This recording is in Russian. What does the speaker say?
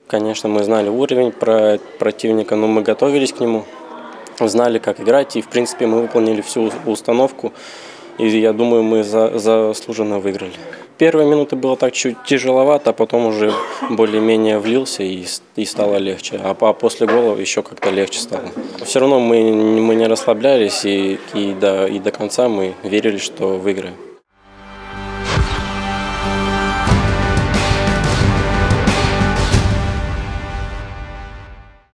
Конечно, мы знали уровень противника, но мы готовились к нему, знали, как играть, и, в принципе, мы выполнили всю установку, и я думаю, мы заслуженно выиграли. Первые минуты было так чуть тяжеловато, а потом уже более-менее влился и стало легче, а после гола еще как-то легче стало. Все равно мы не расслаблялись, и до конца мы верили, что выиграем.